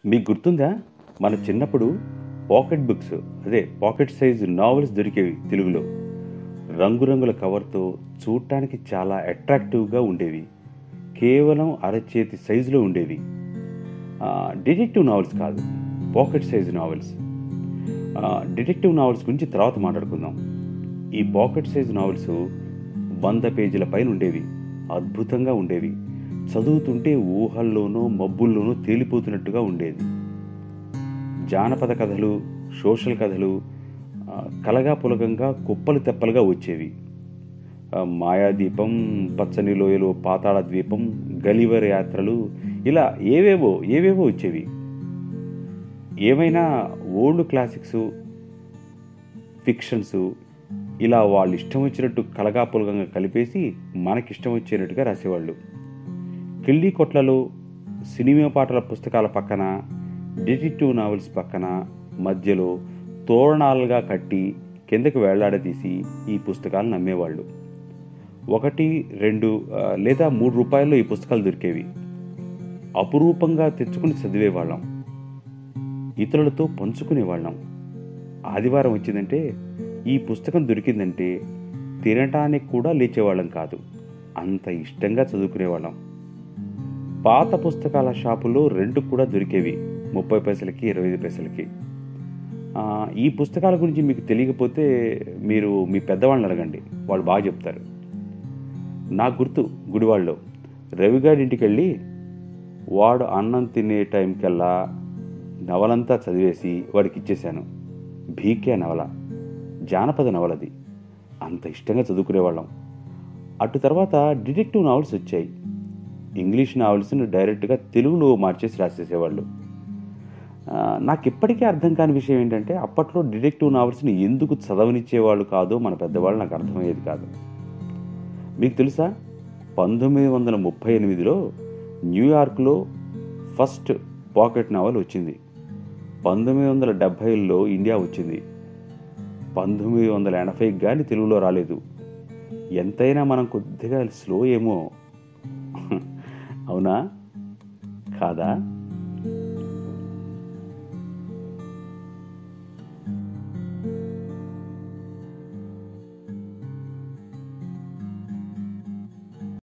మీకు గుర్తుందా? మన చిన్నప్పుడు పాకెట్ బుక్స్, అదే పాకెట్ సైజు నావెల్స్ దొరికేవి తెలుగులో. రంగురంగుల కవర్‌తో చూడటానికి చాలా అట్రాక్టివ్‌గా ఉండేవి. కేవలం అరచేతి సైజులో ఉండేవి. డిటెక్టివ్ నావెల్స్ కాదు, pocket size novels. Detective novels గురించి తర్వాత మాట్లాడుకుందాం. ఈ పాకెట్ సైజు నావెల్స్ 100 పేజీల పైన ఉండేవి. అద్భుతంగా ఉండేవి. చదువుతుంటే ఊహల్లోనో, మబ్బుల్లోనో తేలిపోతున్నట్టుగా ఉండేది. జానపద కథలు, సోషల్ కథలు కలగా పులగంగా కుప్పలు తెప్పలుగా వచ్చేవి. మాయాదీపం, పచ్చని లోయలు, పాతాళ ద్వీపం, గలివర్ యాత్రలు, ఇలా ఏవేవో వచ్చేవి. ఏమైనా ఓల్డ్ క్లాసిక్స్, ఫిక్షన్స్, ఇలా వాళ్ళు ఇష్టం వచ్చినట్టు కలగా పులగంగా కలిపేసి మనకిష్టం వచ్చేటట్టుగా రాసేవాళ్ళు. కిళ్ళీ కొట్లలో సినిమా పాటల పుస్తకాల పక్కన, డిటెక్టివ్ నావెల్స్ పక్కన, మధ్యలో తోరణాలుగా కట్టి కిందకి వేళ్లాడదీసి ఈ పుస్తకాలను అమ్మేవాళ్ళు. 1, 2 లేదా 3 రూపాయల్లో ఈ పుస్తకాలు దొరికేవి. అపురూపంగా తెచ్చుకుని చదివేవాళ్ళం. ఇతరులతో పంచుకునేవాళ్ళం. ఆదివారం వచ్చిందంటే, ఈ పుస్తకం దొరికిందంటే తినటానికి కూడా లేచేవాళ్ళం కాదు. అంత ఇష్టంగా చదువుకునేవాళ్ళం. పాత పుస్తకాల షాపులో రెంట్‌కి కూడా దొరికేవి. 30 పైసలకి, 25 పైసలకి. ఈ పుస్తకాల గురించి మీకు తెలియకపోతే మీరు మీ పెద్దవాళ్ళని అడగండి. వాళ్ళు బాగా చెప్తారు. నాకు గుర్తు, గుడివాడలో రవిగాడి ఇంటికెళ్ళి వాడు అన్నం తినే టైంకల్లా నవలంతా చదివేసి వాడికి ఇచ్చేశాను. భీకే నవల, జానపద నవలది. అంత ఇష్టంగా చదువుకునేవాళ్ళం. అటు తర్వాత డిటెక్టివ్ నావెల్స్ వచ్చాయి. ఇంగ్లీష్ నావెల్స్ని డైరెక్ట్గా తెలుగులో మార్చేసి రాసేసేవాళ్ళు. నాకు ఇప్పటికీ అర్థం కాని విషయం ఏంటంటే, అప్పట్లో డిటెక్టివ్ నావెల్స్ని ఎందుకు చదవనిచ్చేవాళ్ళు కాదో మన పెద్దవాళ్ళు నాకు అర్థమయ్యేది కాదు. మీకు తెలుసా, 1938లో న్యూయార్క్లో ఫస్ట్ పాకెట్ నావెల్ వచ్చింది. 1970లో ఇండియా వచ్చింది. 1980కి కానీ తెలుగులో రాలేదు. ఎంతైనా మనం కొద్దిగా స్లో ఏమో. అవునా కాదా?